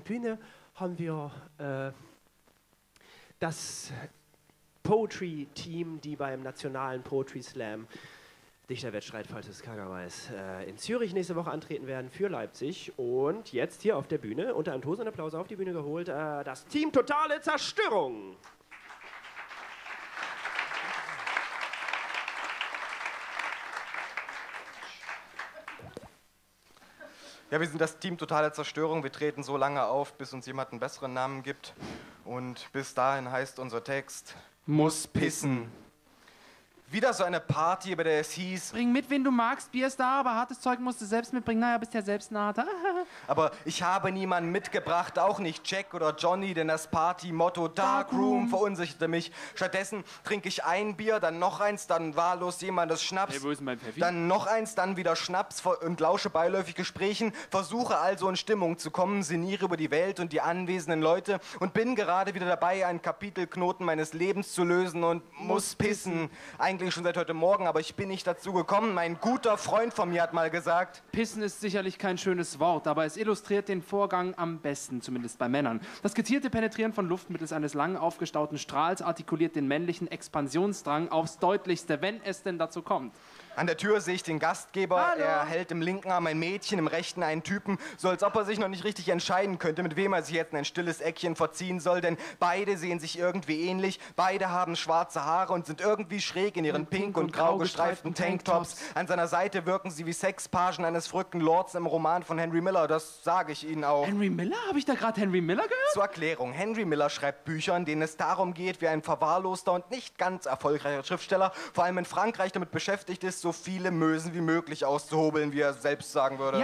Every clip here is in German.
Bühne haben wir das Poetry-Team, die beim Nationalen Poetry Slam, Dichterwettstreit, falls es keiner weiß, in Zürich nächste Woche antreten werden für Leipzig. Und jetzt hier auf der Bühne, unter einem tosenden Applaus auf die Bühne geholt, das Team Totale Zerstörung. Ja, wir sind das Team Totale Zerstörung. Wir treten so lange auf, bis uns jemand einen besseren Namen gibt. Und bis dahin heißt unser Text: Muss pissen. Wieder so eine Party, bei der es hieß: Bring mit, wen du magst, Bier ist da, aber hartes Zeug musst du selbst mitbringen. Naja, bist ja selbst ein harter. Aber ich habe niemanden mitgebracht, auch nicht Jack oder Johnny, denn das Party-Motto Darkroom verunsicherte mich. Stattdessen trinke ich ein Bier, dann noch eins, dann wahllos jemandes Schnaps. Hey, wo ist denn mein Pfeffi? Dann noch eins, dann wieder Schnaps und lausche beiläufig Gesprächen, versuche also in Stimmung zu kommen, sinniere über die Welt und die anwesenden Leute und bin gerade wieder dabei, einen Kapitelknoten meines Lebens zu lösen und muss pissen. Eigentlich schon seit heute Morgen, aber ich bin nicht dazu gekommen. Mein guter Freund von mir hat mal gesagt: Pissen ist sicherlich kein schönes Wort, aber es illustriert den Vorgang am besten, zumindest bei Männern. Das gezielte Penetrieren von Luft mittels eines lang aufgestauten Strahls artikuliert den männlichen Expansionsdrang aufs Deutlichste, wenn es denn dazu kommt. An der Tür sehe ich den Gastgeber. Hallo. Er hält im linken Arm ein Mädchen, im rechten einen Typen, so als ob er sich noch nicht richtig entscheiden könnte, mit wem er sich jetzt in ein stilles Eckchen verziehen soll, denn beide sehen sich irgendwie ähnlich, beide haben schwarze Haare und sind irgendwie schräg in ihren pink und grau gestreiften Tanktops. An seiner Seite wirken sie wie Sexpagen eines verrückten Lords im Roman von Henry Miller, das sage ich Ihnen auch. Henry Miller? Habe ich da gerade Henry Miller gehört? Zur Erklärung: Henry Miller schreibt Bücher, in denen es darum geht, wie ein verwahrloster und nicht ganz erfolgreicher Schriftsteller, vor allem in Frankreich, damit beschäftigt ist, so viele Mösen wie möglich auszuhobeln, wie er selbst sagen würde.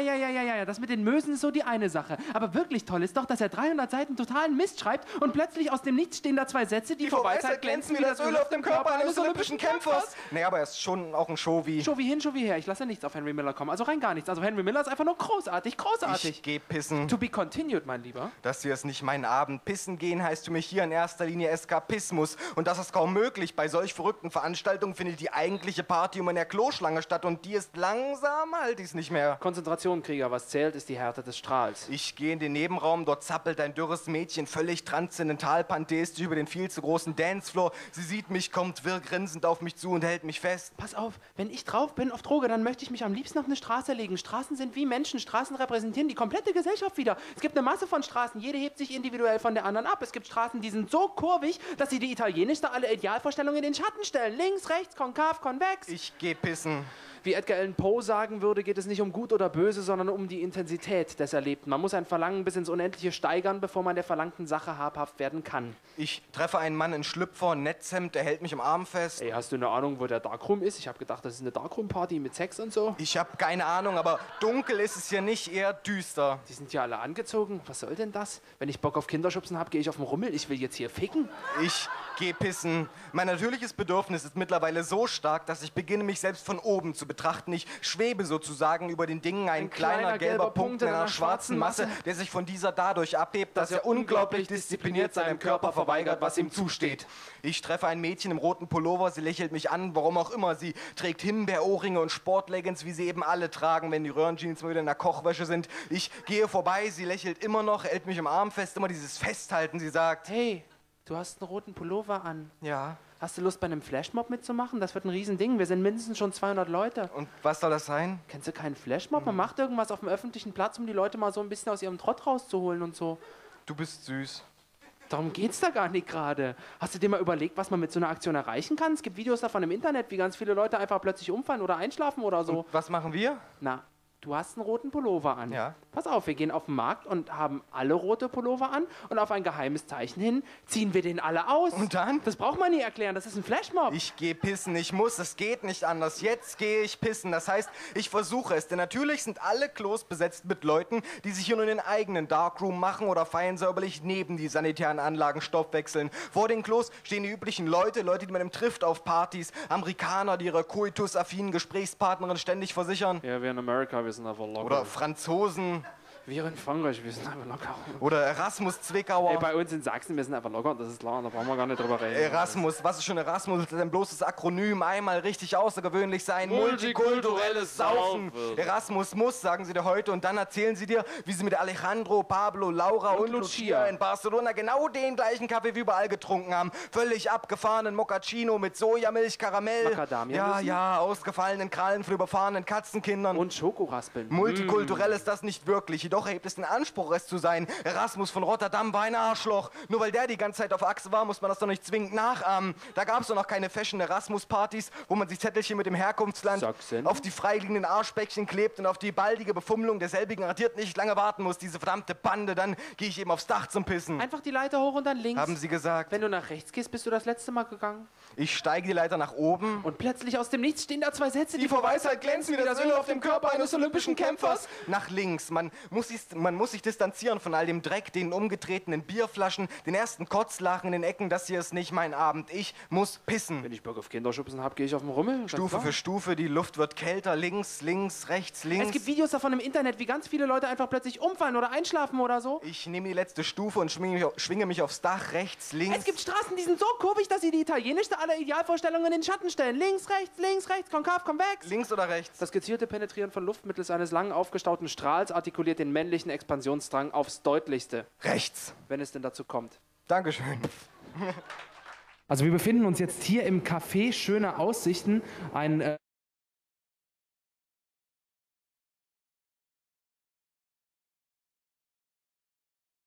Ja, das mit den Mösen ist so die eine Sache. Aber wirklich toll ist doch, dass er 300 Seiten totalen Mist schreibt und plötzlich aus dem Nichts stehen da zwei Sätze, die vor Weisheit glänzen wie das Öl auf dem Körper eines olympischen Kämpfers. Nee, aber er ist schon auch ein Show-wie. Show wie hin, Show wie her. Ich lasse ja nichts auf Henry Miller kommen. Also rein gar nichts. Also Henry Miller ist einfach nur großartig, großartig. Ich geh pissen. To be continued, mein Lieber. Das hier ist nicht mein Abend. Pissen gehen heißt für mich hier in erster Linie Eskapismus. Und das ist kaum möglich. Bei solch verrückten Veranstaltungen findet die eigentliche Party um eine Kloschlange statt und die ist langsam, halt dies nicht mehr. Konzentration, Krieger. Was zählt, ist die Härte des Strahls. Ich gehe in den Nebenraum, dort zappelt ein dürres Mädchen völlig transzendental pantheistisch über den viel zu großen Dancefloor. Sie sieht mich, kommt wirr grinsend auf mich zu und hält mich fest. Pass auf, wenn ich drauf bin auf Droge, dann möchte ich mich am liebsten auf eine Straße legen. Straßen sind wie Menschen. Straßen repräsentieren die komplette Gesellschaft wieder. Es gibt eine Masse von Straßen. Jede hebt sich individuell von der anderen ab. Es gibt Straßen, die sind so kurvig, dass sie die italienischste aller Idealvorstellungen in den Schatten stellen. Links, rechts, konkav, konvex. Ich geh pissen. Wie Edgar Allan Poe sagen würde, geht es nicht um Gut oder Böse, sondern um die Intensität des Erlebten. Man muss ein Verlangen bis ins Unendliche steigern, bevor man der verlangten Sache habhaft werden kann. Ich treffe einen Mann in Schlüpfer, Netzhemd, der hält mich am Arm fest. Ey, hast du eine Ahnung, wo der Darkroom ist? Ich habe gedacht, das ist eine Darkroom-Party mit Sex und so. Ich habe keine Ahnung, aber dunkel ist es hier nicht, eher düster. Die sind ja alle angezogen. Was soll denn das? Wenn ich Bock auf Kinderschubsen habe, gehe ich auf den Rummel. Ich will jetzt hier ficken. Ich geh pissen. Mein natürliches Bedürfnis ist mittlerweile so stark, dass ich beginne, mich selbst von oben zu betrachten. Ich schwebe sozusagen über den Dingen, ein kleiner gelber Punkt in einer schwarzen Masse, der sich von dieser dadurch abhebt, dass er unglaublich diszipliniert seinem Körper verweigert, was ihm zusteht. Ich treffe ein Mädchen im roten Pullover, sie lächelt mich an, warum auch immer. Sie trägt Himbeerohrringe und Sportleggings, wie sie eben alle tragen, wenn die Röhrenjeans mal wieder in der Kochwäsche sind. Ich gehe vorbei, sie lächelt immer noch, hält mich im Arm fest, immer dieses Festhalten. Sie sagt: Hey, du hast einen roten Pullover an. Ja. Hast du Lust, bei einem Flashmob mitzumachen? Das wird ein Riesending. Wir sind mindestens schon 200 Leute. Und was soll das sein? Kennst du keinen Flashmob? Man macht irgendwas auf dem öffentlichen Platz, um die Leute mal so ein bisschen aus ihrem Trott rauszuholen und so. Du bist süß. Darum geht's da gar nicht gerade. Hast du dir mal überlegt, was man mit so einer Aktion erreichen kann? Es gibt Videos davon im Internet, wie ganz viele Leute einfach plötzlich umfallen oder einschlafen oder so. Und was machen wir? Na, du hast einen roten Pullover an. Ja. Pass auf, wir gehen auf den Markt und haben alle rote Pullover an und auf ein geheimes Zeichen hin ziehen wir den alle aus. Und dann? Das braucht man nie erklären, das ist ein Flashmob. Ich gehe pissen, ich muss, es geht nicht anders. Jetzt gehe ich pissen. Das heißt, ich versuche es. Denn natürlich sind alle Klos besetzt mit Leuten, die sich hier nur in den eigenen Darkroom machen oder fein säuberlich neben die sanitären Anlagen Stoff wechseln. Vor den Klos stehen die üblichen Leute, die man im trifft auf Partys. Amerikaner, die ihre coitus-affinen Gesprächspartnerin ständig versichern. Ja, wir in Amerika, wir sind einfach locker. Oder Franzosen. Wir in Frankreich, wir sind einfach locker. Oder Erasmus Zwickauer. Ey, bei uns in Sachsen, wir sind einfach locker, das ist klar, da brauchen wir gar nicht drüber reden. Erasmus, was ist schon Erasmus? Das ist ein bloßes Akronym, einmal richtig außergewöhnlich sein, multikulturelles Saufen. Erasmus muss, sagen sie dir heute, und dann erzählen sie dir, wie sie mit Alejandro, Pablo, Laura und Lucia in Barcelona genau den gleichen Kaffee wie überall getrunken haben. Völlig abgefahrenen Moccacino mit Sojamilch, Karamell. Macadamia. Ja, ausgefallenen Krallen von überfahrenen Katzenkindern. Und Schokoraspeln. Multikulturell ist das nicht wirklich, jedoch erhebt es den Anspruch, es zu sein. Erasmus von Rotterdam war ein Arschloch. Nur weil der die ganze Zeit auf Achse war, muss man das doch nicht zwingend nachahmen. Da gab es doch noch keine Fashion-Erasmus-Partys, wo man sich Zettelchen mit dem Herkunftsland Sachsen auf die freiliegenden Arschbäckchen klebt und auf die baldige Befummelung derselbigen garantiert nicht lange warten muss. Diese verdammte Bande, dann gehe ich eben aufs Dach zum Pissen. Einfach die Leiter hoch und dann links. Haben sie gesagt. Wenn du nach rechts gehst, bist du das letzte Mal gegangen. Ich steige die Leiter nach oben. Und plötzlich aus dem Nichts stehen da zwei Sätze, Die vor Weisheit glänzen wie das Öl auf dem Körper eines olympischen Kämpfers. Nach links. Man muss sich distanzieren von all dem Dreck, den umgetretenen Bierflaschen, den ersten Kotzlachen in den Ecken. Das hier ist nicht mein Abend. Ich muss pissen. Wenn ich Bock auf Kinderschubsen habe, gehe ich auf den Rummel. Stufe für Stufe, die Luft wird kälter. Links, links, rechts, links. Es gibt Videos davon im Internet, wie ganz viele Leute einfach plötzlich umfallen oder einschlafen oder so. Ich nehme die letzte Stufe und schwinge mich aufs Dach. Rechts, links. Es gibt Straßen, die sind so kurvig, dass sie die italienischste aller Idealvorstellungen in den Schatten stellen. Links, rechts, konkav, konvex. Links oder rechts? Das gezielte Penetrieren von Luft mittels eines langen aufgestauten Strahls artikuliert den männlichen Expansionsdrang aufs deutlichste. Rechts. Wenn es denn dazu kommt. Dankeschön. Also wir befinden uns jetzt hier im Café Schöne Aussichten. Ein